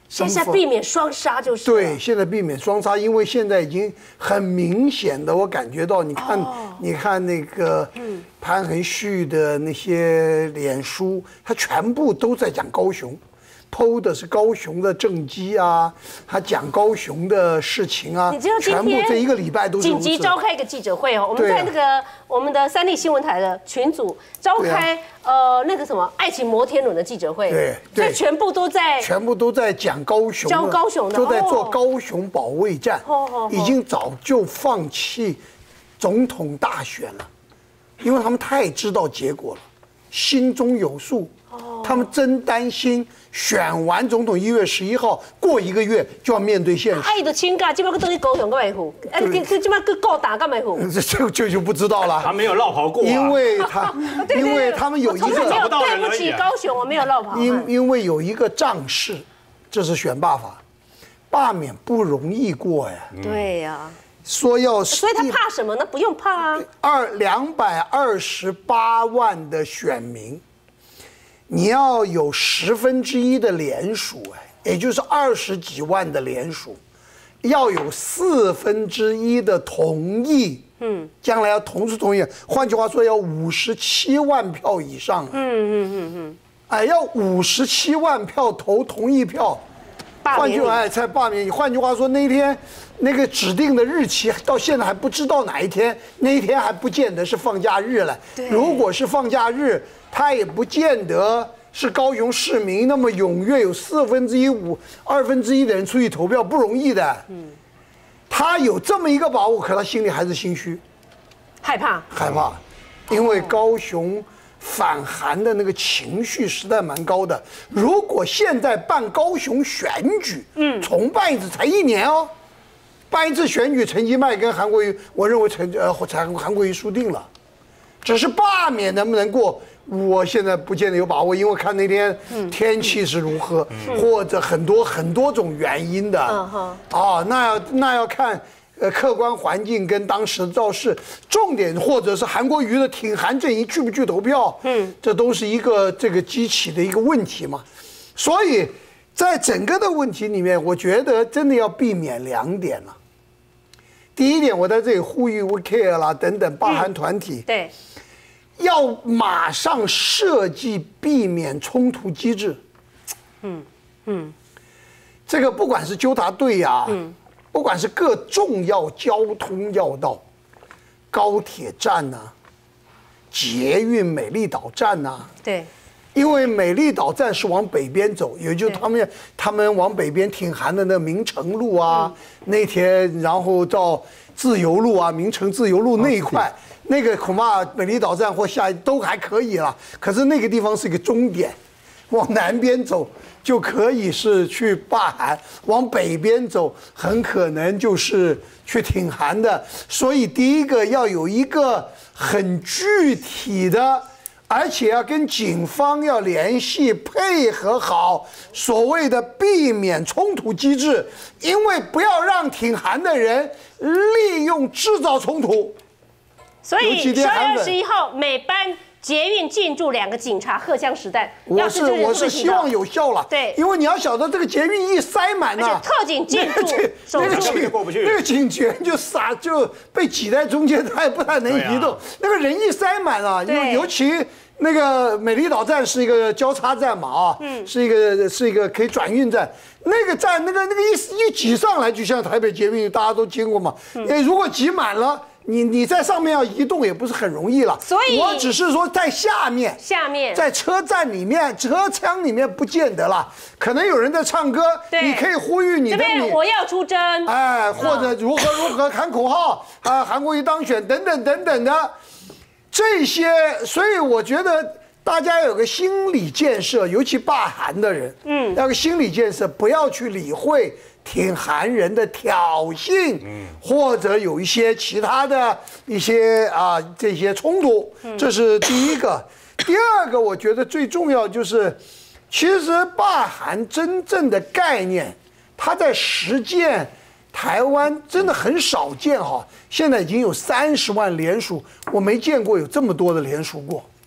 现在避免双杀就是。 对，现在避免双杀，因为现在已经很明显的，我感觉到，你看，哦、你看那个潘恒旭的那些脸书，他全部都在讲高雄。P O 的是高雄的政绩啊，他讲高雄的事情啊， 你知道今天全部这一个礼拜都是紧急召开一个记者会哦，我们在那个我们的三立新闻台的群组召开、啊、呃那个什么爱情摩天轮的记者会， 对， 所以全部都在全部都在讲高雄， 教高雄的， 都在做高雄保卫战， 哦、 已经早就放弃总统大选了，因为他们太知道结果了，心中有数。他们真担心选完总统一月十一号过一个月就要面对现实。 爱的请假，今麦去等于高雄干咩户？哎，今麦去告打干咩户？ 这就就就不知道了。 他没有绕跑过、啊， 因为他因为他们有一个找不到人而已、啊。对不起，高雄我没有绕跑。 因因为有一个仗势，这是选罢法，罢免不容易过呀。 对呀、啊。 说要， 所以他怕什么呢？不用怕啊。 二两百二十八万的选民。你要有十分之一的联署，哎，也就是二十几万的联署，要有四分之一的同意，嗯，将来要同时同意。换句话说，要五十七万票以上，嗯嗯嗯嗯，哎，要五十七万票投同意票，换句话哎才罢免。换句话说，那天那个指定的日期到现在还不知道哪一天，那一天还不见得是放假日了。如果是放假日。他也不见得是高雄市民那么踊跃，有四分之一、五二分之一的人出去投票不容易的。嗯，他有这么一个把握，可他心里还是心虚， 害怕， 害怕，因为高雄反韩的那个情绪实在蛮高的。如果现在办高雄选举，嗯，重办一次才一年哦，办一次选举，陈其迈跟韩国瑜，我认为陈呃韩韩国瑜输定了，只是罢免能不能过。我现在不见得有把握，因为看那天天气是如何，嗯、或者很多很多种原因的。嗯哼。啊，那要那要看呃客观环境跟当时的造势，重点或者是韩国瑜的挺韩阵营去不去投票，嗯，这都是一个这个激起的一个问题嘛。所以在整个的问题里面，我觉得真的要避免两点了。第一点，我在这里呼吁 W C A R 啦等等罢韩团体。 嗯、对。 要马上设计避免冲突机制，嗯嗯，这个不管是纠察队呀、啊，嗯，不管是各重要交通要道，高铁站呐、啊，捷运美丽岛站呐、啊， 对， 因为美丽岛站是往北边走，也就是他们他们往北边挺韩的那明诚路啊，嗯、那天然后到自由路啊，明诚自由路那一块。哦那个恐怕美丽岛站或下都还可以了，可是那个地方是一个终点，往南边走就可以是去罢韩，往北边走很可能就是去挺韩的。所以第一个要有一个很具体的，而且要跟警方要联系配合好所谓的避免冲突机制，因为不要让挺韩的人利用制造冲突。 所以十月二十一号每班捷运进驻两个警察荷枪实弹。 我是我是希望有效了， 对， 因为你要晓得这个捷运一塞满呢、 啊，特警进驻， 那个警过不去，那个警员就傻就被挤在中间，他也不太能移动。啊、那个人一塞满啊，因为尤其那个美丽岛站是一个交叉站嘛啊，嗯，是一个是一个可以转运站。那个站那个那个一一挤上来，就像台北捷运大家都经过嘛，嗯、如果挤满了。你你在上面要移动也不是很容易了， 所以我只是说在下面， 下面在车站里面、车厢里面不见得啦，可能有人在唱歌，你可以呼吁你的你我要出征， 哎，或者如何如何喊口号啊，韩国瑜当选等等等等的这些，所以我觉得大家有个心理建设，尤其罢韩的人，嗯，要个心理建设，不要去理会。挺韩人的挑衅，或者有一些其他的一些啊这些冲突，这是第一个。第二个，我觉得最重要就是，其实罢韩真正的概念，它在实践台湾真的很少见哈。现在已经有三十万联署，我没见过有这么多的联署过。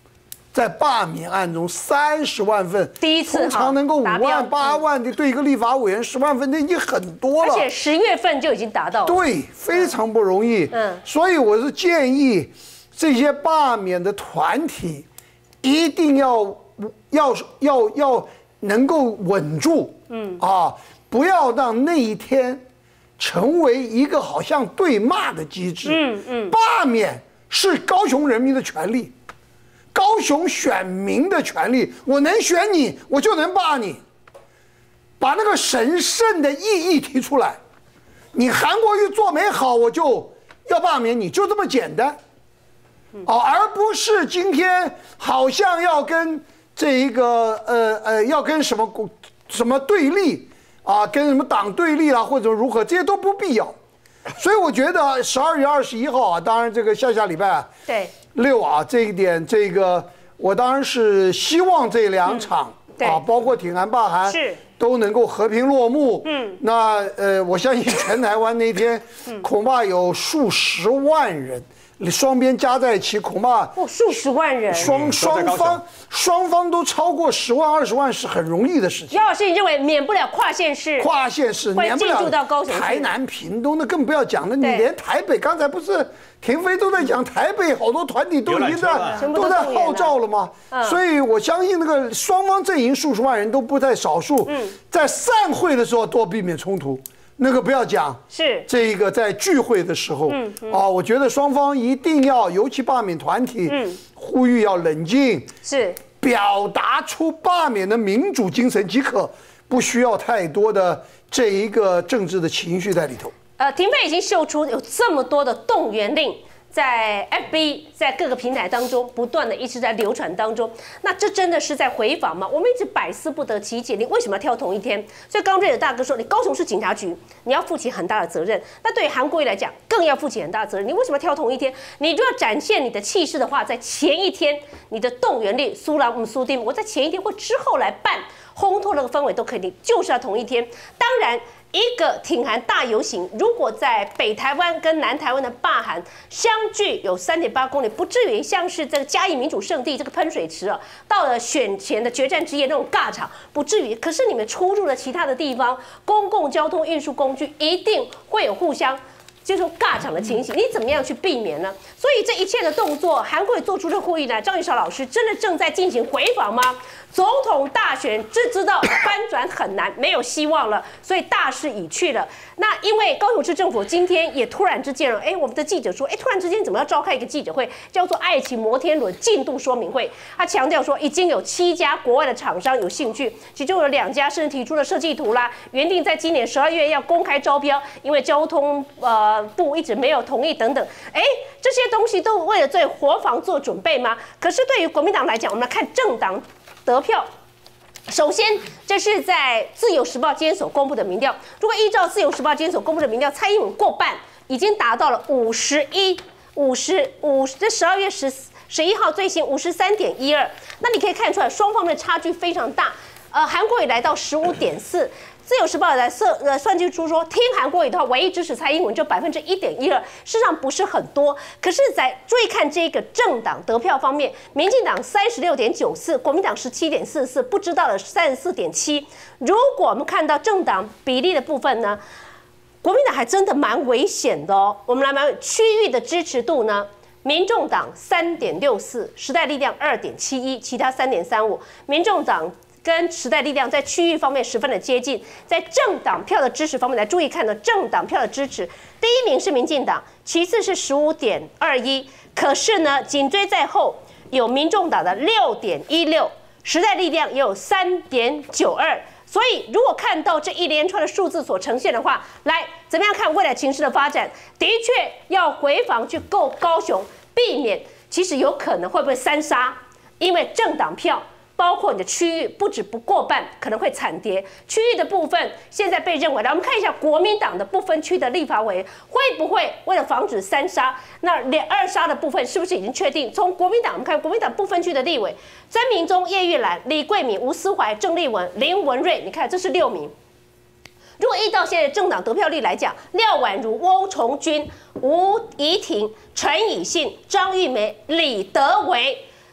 在罢免案中三十万份， 第一次通常能够五达标万、八万的对一个立法委员十万份，那已经很多了。 而且十月份就已经达到了。 对，非常不容易。 嗯， 所以我是建议这些罢免的团体一定要要要要能够稳住。嗯啊，不要让那一天成为一个好像对骂的机制。嗯嗯，罢免是高雄人民的权利。高雄选民的权利，我能选你，我就能罢你，把那个神圣的意义提出来。你韩国瑜做没好，我就要罢免你，就这么简单。哦，而不是今天好像要跟这一个呃呃要跟什么什么对立啊，跟什么党对立啦，或者如何，这些都不必要。所以我觉得十二月二十一号啊，当然这个下下礼拜啊， 对。 六啊，这一点，这个我当然是希望这两场、嗯、啊，包括挺韩罢韩是都能够和平落幕。嗯，那呃，我相信全台湾那天恐怕有数十万人。双边加在一起，恐怕哦，数十万人， 双双方双方都超过十万、二十万是很容易的事情。 姚老师，你认为免不了跨县市？ 跨县市免不了到高雄、 台南、屏东，那更不要讲了。你连台北，刚才不是廷飞都在讲台北，好多团体都已经在都在号召了吗？所以我相信那个双方阵营数十万人都不在少数。嗯，在散会的时候多避免冲突。那个不要讲， 是这一个在聚会的时候，嗯嗯、啊，我觉得双方一定要，尤其罢免团体，嗯，呼吁要冷静， 是表达出罢免的民主精神即可，不需要太多的这一个政治的情绪在里头。 呃，廷飞已经秀出有这么多的动员令。在 F B 在各个平台当中不断的一直在流传当中，那这真的是在回访吗？我们一直百思不得其解，你为什么要挑同一天？所以刚瑞尔大哥说，你高雄市警察局，你要负起很大的责任。那对于韩国瑜来讲，更要负起很大的责任。你为什么要挑同一天？你如果展现你的气势的话，在前一天你的动员力苏朗姆苏丁，我在前一天或之后来办，烘托那个氛围都可以，就是要同一天。当然。一个挺韩大游行，如果在北台湾跟南台湾的罢韩相距有三点八公里，不至于像是这个嘉义民主圣地这个喷水池啊，到了选前的决战之夜那种尬场，不至于。可是你们出入了其他的地方，公共交通运输工具一定会有互相接受尬场的情形，你怎么样去避免呢？所以这一切的动作，韩国瑜做出这呼吁呢，张宇韶老师真的正在进行回访吗？总统大选只知道翻转很难，没有希望了，所以大势已去了。那因为高雄市政府今天也突然之间了，哎，我们的记者说，哎，突然之间怎么要召开一个记者会，叫做爱情摩天轮进度说明会？他强调说，已经有七家国外的厂商有兴趣，其中有两家甚至提出了设计图啦，原定在今年十二月要公开招标，因为交通呃部一直没有同意等等。哎，这些东西都为了对国防做准备吗？可是对于国民党来讲，我们来看政党得票，首先这是在自由时报今天所公布的民调。如果依照自由时报今天所公布的民调，蔡英文过半，已经达到了五十一、五十五。这十二月十十一号最新五十三点一二。那你可以看出来，双方的差距非常大。呃，韩国瑜来到十五点四。自由时报来算呃算计出说，听韩国瑜的话，唯一支持蔡英文就百分之一点一二，事实上不是很多。可是，在注意看这个政党得票方面，民进党三十六点九四，国民党十七点四四，不知道的三十四点七。如果我们看到政党比例的部分呢，国民党还真的蛮危险的哦。我们来看区域的支持度呢，民众党三点六四，时代力量二点七一，其他三点三五。民众党跟时代力量在区域方面十分的接近，在政党票的支持方面来注意看呢，政党票的支持，第一名是民进党，其次是十五点二一，可是呢，紧追在后有民众党的六点一六，时代力量也有三点九二。所以，如果看到这一连串的数字所呈现的话，来怎么样看未来情势的发展？的确要回防去够高雄，避免其实有可能会不会三杀，因为政党票。包括你的区域不止不过半，可能会惨跌。区域的部分现在被认为，来我们看一下国民党的不分区的立法委员会不会为了防止三杀，那两二杀的部分是不是已经确定？从国民党我们看国民党不分区的立委，曾明忠、叶玉兰、李桂敏、吴思怀、郑丽文、林文瑞，你看这是六名。如果依照现在政党得票率来讲，廖婉如、翁崇君、吴怡婷、陈以信、张玉梅、李德维。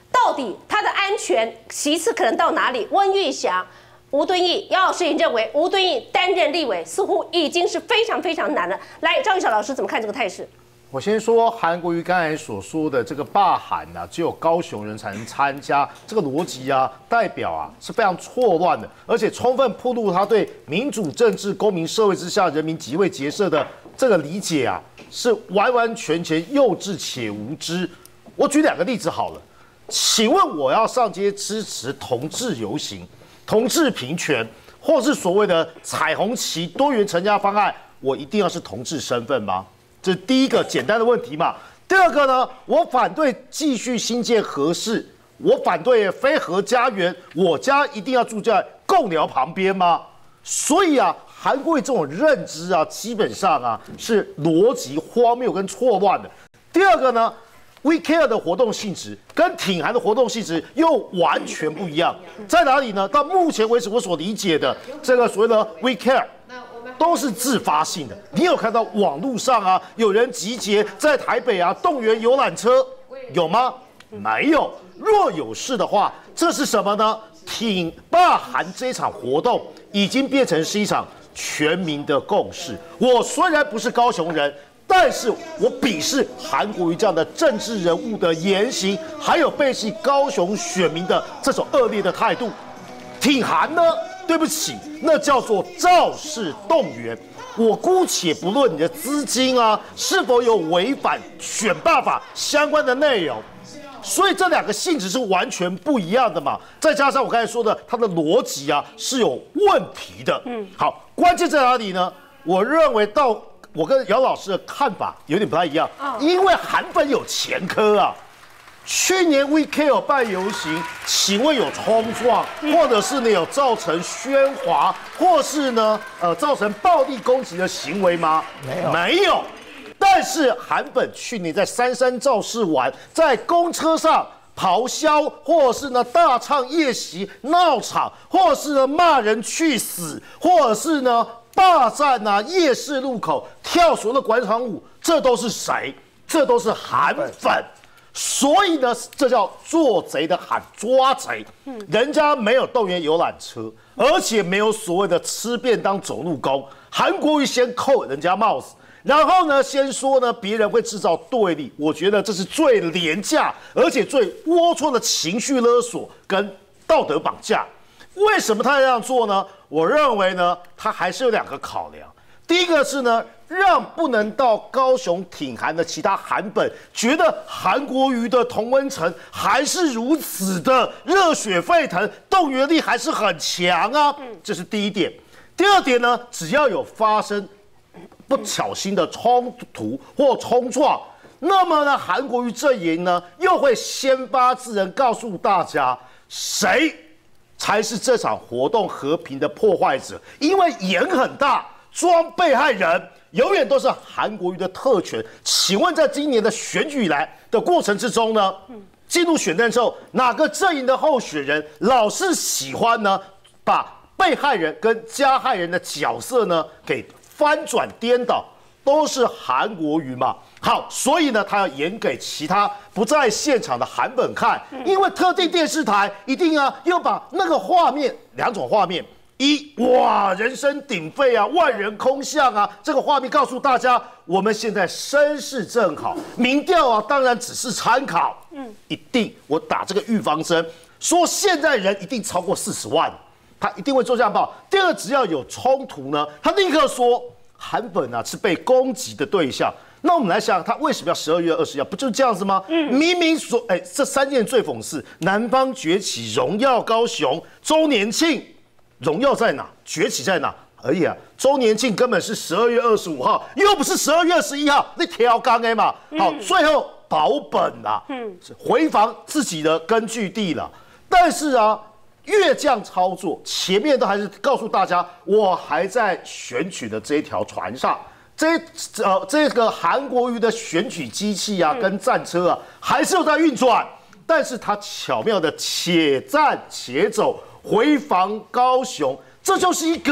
到底它的安全其次可能到哪里？温玉祥、吴敦义，姚老师也认为吴敦义担任立委似乎已经是非常非常难了。来，张玉小老师怎么看这个态势？ 我先说韩国瑜刚才所说的这个罢韩啊，只有高雄人才能参加，这个逻辑啊，代表啊是非常错乱的，而且充分暴露他对民主政治、公民社会之下人民极为结社的这个理解啊，是完完全全幼稚且无知。我举两个例子好了，请问我要上街支持同志游行、同志平权，或是所谓的彩虹旗多元成家方案，我一定要是同志身份吗？这是第一个简单的问题嘛。第二个呢，我反对继续新建核四，我反对非核家园，我家一定要住在贡寮旁边吗？所以啊，韩国瑜这种认知啊，基本上啊是逻辑荒谬跟错乱的。第二个呢 ，We Care 的活动性质跟挺韩的活动性质又完全不一样，在哪里呢？到目前为止，我所理解的这个所谓的 We Care。都是自发性的。你有看到网络上啊，有人集结在台北啊动员游览车，有吗？没有。若有事的话，这是什么呢？挺罢韩这场活动已经变成是一场全民的共识。我虽然不是高雄人，但是我鄙视韩国瑜这样的政治人物的言行，还有背弃高雄选民的这种恶劣的态度。挺韩呢？对不起，那叫做造势动员。我姑且不论你的资金啊是否有违反选罢法相关的内容，所以这两个性质是完全不一样的嘛。再加上我刚才说的，它的逻辑啊是有问题的。嗯，好，关键在哪里呢？我认为到我跟姚老师的看法有点不太一样，因为韩粉有前科啊。去年 We Care 办游行，请问有冲撞，或者是呢有造成喧哗，或是呢呃造成暴力攻击的行为吗？没有，没有。但是韩粉去年在三山造势完，在公车上咆哮，或者是呢大唱夜袭闹场，或者是呢骂人去死，或者是呢霸占啊夜市路口跳所谓的广场舞，这都是谁？这都是韩粉。所以呢，这叫做贼的喊抓贼。人家没有动员游览车，而且没有所谓的吃便当走路工。韩国瑜先扣人家帽子，然后呢，先说呢别人会制造对立。我觉得这是最廉价，而且最龌龊的情绪勒索跟道德绑架。为什么他这样做呢？我认为呢，他还是有两个考量。第一个是呢，让不能到高雄挺韩的其他韩本觉得韩国瑜的同温层还是如此的热血沸腾，动员力还是很强啊，这是第一点。第二点呢，只要有发生不小心的冲突或冲撞，那么呢，韩国瑜阵营呢又会先发制人，告诉大家谁才是这场活动和平的破坏者，因为演很大。装被害人永远都是韩国瑜的特权。请问，在今年的选举以来的过程之中呢，进入选战之后，哪个阵营的候选人老是喜欢呢，把被害人跟加害人的角色呢给翻转颠倒？都是韩国瑜嘛。好，所以呢，他要演给其他不在现场的韩本看，因为特定电视台一定啊要把那个画面，两种画面。一哇，人声鼎沸啊，万人空巷啊，这个画面告诉大家，我们现在声势正好。民调啊，当然只是参考，嗯，一定我打这个预防针，说现在人一定超过四十万，他一定会做这样报。第二，只要有冲突呢，他立刻说韩粉啊是被攻击的对象。那我们来想想，他为什么要十二月二十一号？不就是这样子吗？嗯，明明说，哎，这三件最讽刺：南方崛起、荣耀高雄、周年庆。荣耀在哪？崛起在哪？而已啊！周年庆根本是十二月二十五号，又不是十二月二十一号，那条纲哎嘛。好，最后保本啦，嗯，回防自己的根据地了。但是啊，越这样操作，前面都还是告诉大家，我还在选举的这一条船上。这呃，这个韩国瑜的选举机器啊，跟战车啊，还是有在运转。但是他巧妙的且战且走。回防高雄，这就是一个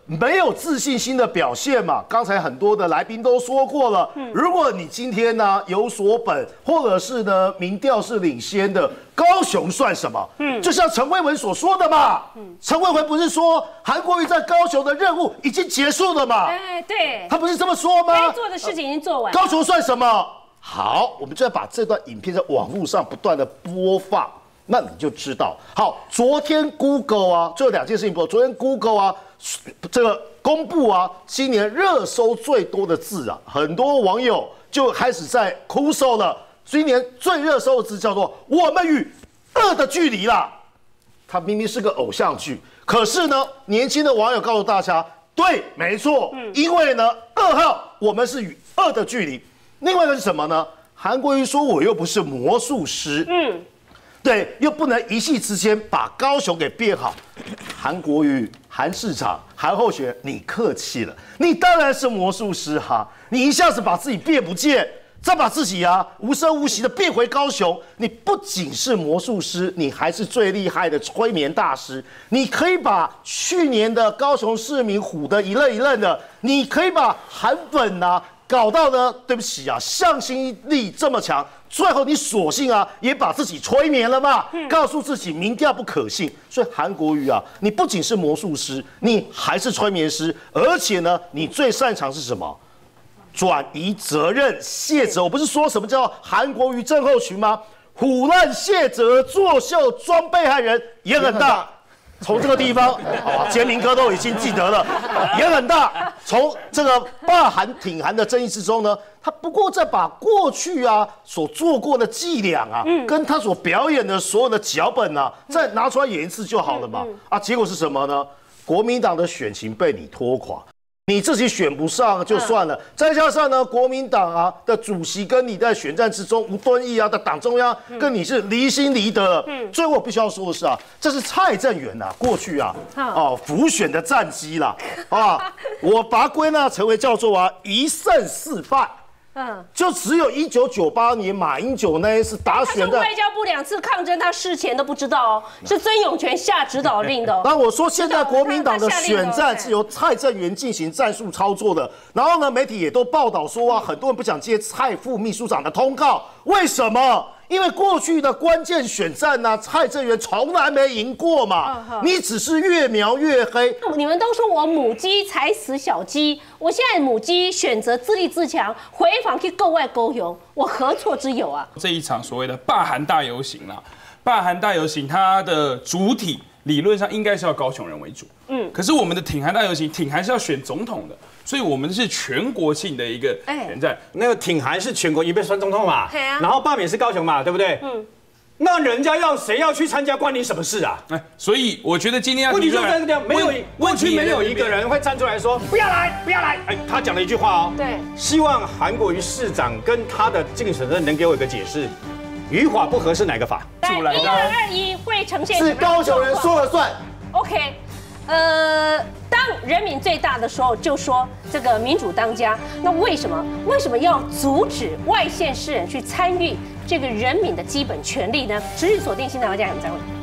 没有自信心的表现嘛。刚才很多的来宾都说过了，如果你今天呢有所本，或者是呢民调是领先的，高雄算什么？嗯，就像陈慧文所说的嘛，嗯，陈慧文不是说韩国瑜在高雄的任务已经结束了嘛？ 哎，对， 他不是这么说吗？ 该做的事情已经做完， 高雄算什么？好，我们就要把这段影片在网络上不断的播放。那你就知道，好，昨天 Google 啊，就有两件事情不，昨天 Google 啊，这个公布啊，今年热搜最多的字啊，很多网友就开始在哭诉了。今年最热搜的字叫做"我们与恶的距离"啦。它明明是个偶像剧，可是呢，年轻的网友告诉大家，对，没错，因为呢，二号我们是与恶的距离。另外一个是什么呢？韩国瑜说我又不是魔术师，嗯。对，又不能一夕之间把高雄给变好。韩国瑜、韩市长、韩候选人，你客气了，你当然是魔术师哈！你一下子把自己变不见，再把自己啊无声无息的变回高雄，你不仅是魔术师，你还是最厉害的催眠大师。你可以把去年的高雄市民唬得一愣一愣的，你可以把韩粉啊搞到呢，对不起啊，向心力这么强。最后你索性啊，也把自己催眠了嘛，告诉自己民调不可信。所以韩国瑜啊，你不仅是魔术师，你还是催眠师，而且呢，你最擅长是什么？转移责任、卸责。我不是说什么叫韩国瑜症候群吗？唬烂、卸责、作秀、装被害人也很大。从这个地方，啊，杰明哥都已经记得了，也很大。从这个罢韩挺韩的争议之中呢，他不过再把过去啊所做过的伎俩啊，嗯、跟他所表演的所有的脚本啊，再拿出来演一次就好了嘛。嗯嗯、啊，结果是什么呢？国民党的选情被你拖垮。你自己选不上就算了，再加上呢，国民党啊的主席跟你在选战之中，吴敦义啊的党中央跟你是离心离德了。嗯，最后我必须要说的是啊，这是蔡正元呐，过去啊，哦，辅选的战绩啦，啊，我把它归纳成为叫做啊一胜四败。嗯，就只有一九九八年马英九那一次打选的， 他是外交部两次抗争，他事前都不知道哦，是曾永权下指导令的。 那我说现在国民党的选战是由蔡正元进行战术操作的，然后呢，媒体也都报道说啊，很多人不想接蔡副秘书长的通告，为什么？因为过去的关键选战呢、啊，蔡正元从来没赢过嘛，嗯、你只是越描越黑。 你们都说我母鸡踩死小鸡，我现在母鸡选择自立自强，回访去购外高雄，我何错之有啊？ 这一场所谓的罢韩大游行啦，罢韩大游行它的主体理论上应该是要高雄人为主，嗯，可是我们的挺韩大游行，挺韩是要选总统的。所以我们是全国性的一个选战， 那个挺韩是全国一被选总统嘛，然后罢免是高雄嘛，对不对？嗯，那人家要谁要去参加，关你什么事啊？ 哎，所以我觉得今天要问题就在这个没有问题，没有一个人会站出来说不要来，不要来。哎，他讲了一句话哦， 对， 希望韩国瑜市长跟他的竞选人能给我一个解释，与法不合是哪个法？ 一二二一会呈现是高雄人说了算。 OK。呃，当人民最大的时候，就说这个民主当家。那为什么为什么要阻止外县市人去参与这个人民的基本权利呢？持续锁定新台湾家人，再会。